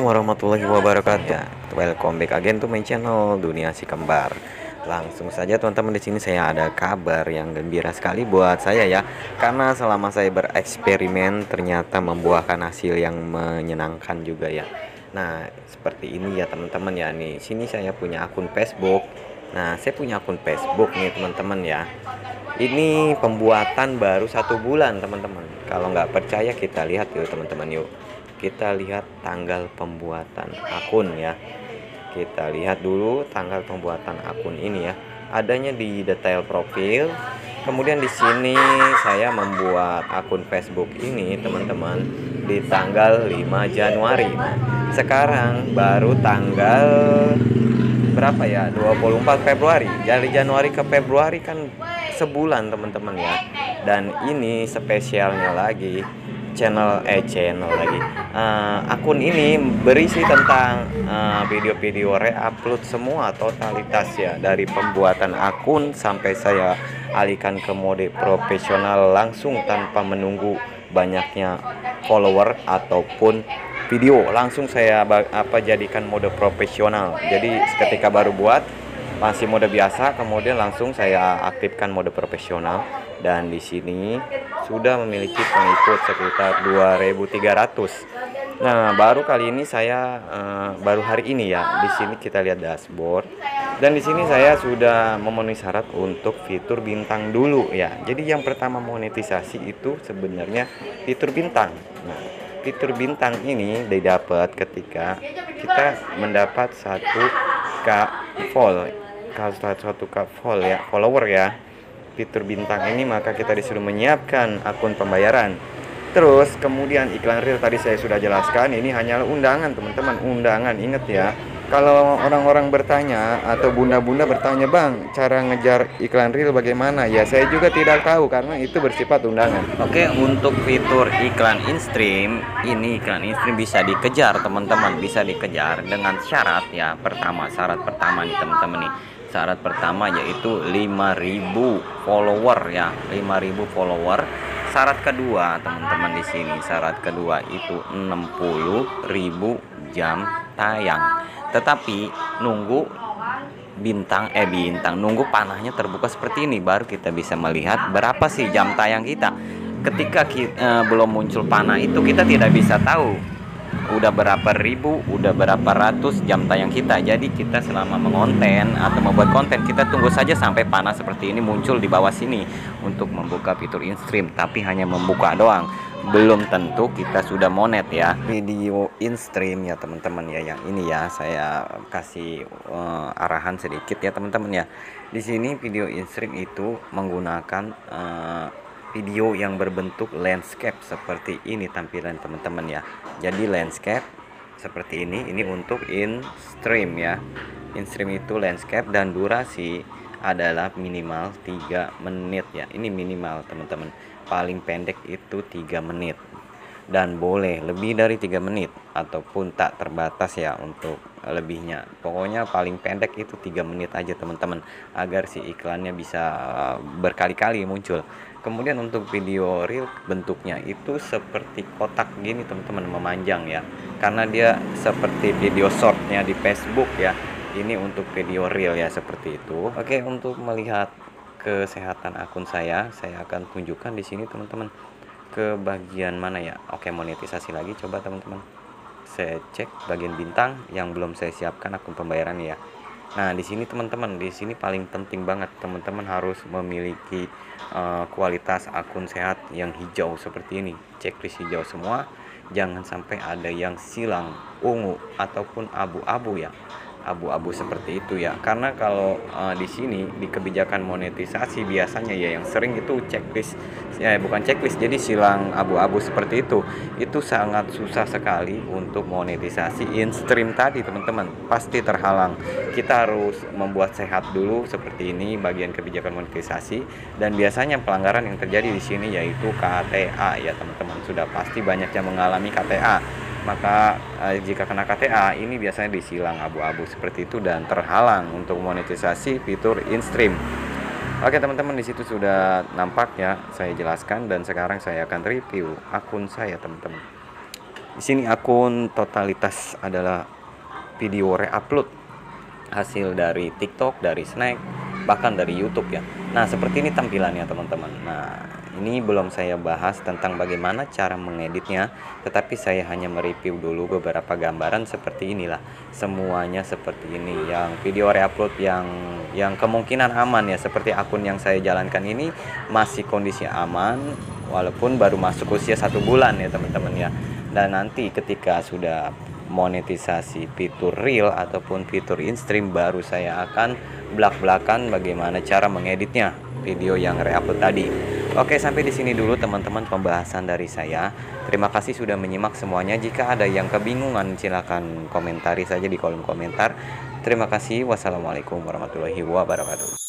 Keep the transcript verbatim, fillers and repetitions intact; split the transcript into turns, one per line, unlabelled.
warahmatullahi wabarakatuh. Ya, welcome back again to my channel Dunia Si Kembar. Langsung saja teman-teman, di sini saya ada kabar yang gembira sekali buat saya ya. Karena selama saya bereksperimen ternyata membuahkan hasil yang menyenangkan juga ya. Nah, seperti ini ya teman-teman ya. Nih, sini saya punya akun Facebook. Nah, saya punya akun Facebook nih teman-teman ya. Ini pembuatan baru satu bulan teman-teman. Kalau nggak percaya kita lihat yuk teman-teman yuk. Kita lihat tanggal pembuatan akun ya. Kita lihat dulu tanggal pembuatan akun ini ya. Adanya di detail profil. Kemudian di sini saya membuat akun Facebook ini teman-teman di tanggal lima Januari. Sekarang baru tanggal berapa ya? dua puluh empat Februari. Dari Januari ke Februari kan sebulan teman-teman ya. Dan ini spesialnya lagi channel eh channel lagi uh, akun ini berisi tentang video-video uh, reupload semua totalitas ya, dari pembuatan akun sampai saya alihkan ke mode profesional langsung tanpa menunggu banyaknya follower ataupun video, langsung saya apa jadikan mode profesional. Jadi ketika baru buat masih mode biasa, kemudian langsung saya aktifkan mode profesional, dan di sini sudah memiliki pengikut sekitar dua ribu tiga ratus. Nah, baru kali ini saya uh, baru hari ini ya. Di sini kita lihat dashboard, dan di sini saya sudah memenuhi syarat untuk fitur bintang dulu ya. Jadi yang pertama monetisasi itu sebenarnya fitur bintang. Nah, fitur bintang ini didapat ketika kita mendapat satu k follow, kalau satu k follow ya, follower ya. Fitur bintang ini maka kita disuruh menyiapkan akun pembayaran. Terus kemudian iklan real tadi saya sudah jelaskan, ini hanyalah undangan teman-teman, undangan. Ingat ya, kalau orang-orang bertanya atau bunda-bunda bertanya, bang cara ngejar iklan real bagaimana, ya saya juga tidak tahu karena itu bersifat undangan. Oke, untuk fitur iklan in-stream ini, iklan in-stream bisa dikejar teman-teman, bisa dikejar dengan syarat ya. Pertama, syarat pertama nih teman-teman nih, syarat pertama yaitu lima ribu follower ya, lima ribu follower. Syarat kedua teman-teman, di sini syarat kedua itu enam puluh ribu jam tayang. Tetapi nunggu bintang eh bintang nunggu panahnya terbuka seperti ini baru kita bisa melihat berapa sih jam tayang kita. Ketika kita, eh, belum muncul panah itu kita tidak bisa tahu udah berapa ribu, udah berapa ratus jam tayang kita. Jadi kita selama mengonten atau membuat konten, kita tunggu saja sampai panah seperti ini muncul di bawah sini untuk membuka fitur in-stream. Tapi hanya membuka doang, belum tentu kita sudah monet ya. Video in-stream ya teman-teman ya, yang ini ya saya kasih uh, arahan sedikit ya teman-teman ya. Di sini video in-stream itu menggunakan uh, video yang berbentuk landscape seperti ini tampilan teman-teman ya. Jadi landscape seperti ini, ini untuk in stream ya. In stream itu landscape dan durasi adalah minimal tiga menit ya. Ini minimal teman-teman. Paling pendek itu tiga menit. Dan boleh lebih dari tiga menit ataupun tak terbatas ya untuk lebihnya. Pokoknya paling pendek itu tiga menit aja teman-teman, agar si iklannya bisa berkali-kali muncul. Kemudian untuk video real bentuknya itu seperti kotak gini teman-teman, memanjang ya, karena dia seperti video shortnya di Facebook ya. Ini untuk video real ya, seperti itu. Oke, untuk melihat kesehatan akun saya, saya akan tunjukkan di sini teman-teman. Ke bagian mana ya? Oke, monetisasi lagi, coba teman-teman. Saya cek bagian bintang yang belum saya siapkan akun pembayaran ya. Nah, di sini teman-teman, di sini paling penting banget teman-teman harus memiliki uh, kualitas akun sehat yang hijau seperti ini. Checklist hijau semua, jangan sampai ada yang silang, ungu ataupun abu-abu ya. Abu-abu seperti itu ya, karena kalau uh, di sini di kebijakan monetisasi biasanya ya yang sering itu checklist ya, bukan checklist, jadi silang abu-abu seperti itu. Itu sangat susah sekali untuk monetisasi in stream tadi teman-teman, pasti terhalang. Kita harus membuat sehat dulu seperti ini bagian kebijakan monetisasi, dan biasanya pelanggaran yang terjadi di sini yaitu K T A ya teman-teman. Sudah pasti banyak yang mengalami K T A. Maka eh, jika kena K T A ini biasanya disilang abu-abu seperti itu dan terhalang untuk monetisasi fitur in-stream. Oke teman-teman, di situ sudah nampak ya saya jelaskan, dan sekarang saya akan review akun saya teman-teman. Di sini akun totalitas adalah video reupload hasil dari TikTok, dari Snack, bahkan dari YouTube ya. Nah, seperti ini tampilannya teman-teman. Nah, ini belum saya bahas tentang bagaimana cara mengeditnya, tetapi saya hanya mereview dulu beberapa gambaran seperti inilah. Semuanya seperti ini. Yang video reupload yang yang kemungkinan aman ya, seperti akun yang saya jalankan ini masih kondisi aman walaupun baru masuk usia satu bulan ya teman-teman ya. Dan nanti ketika sudah monetisasi fitur real ataupun fitur in-stream, baru saya akan belak-belakan bagaimana cara mengeditnya video yang reupload tadi. Oke, sampai di sini dulu teman-teman pembahasan dari saya. Terima kasih sudah menyimak semuanya. Jika ada yang kebingungan silakan komentari saja di kolom komentar. Terima kasih. Wassalamualaikum warahmatullahi wabarakatuh.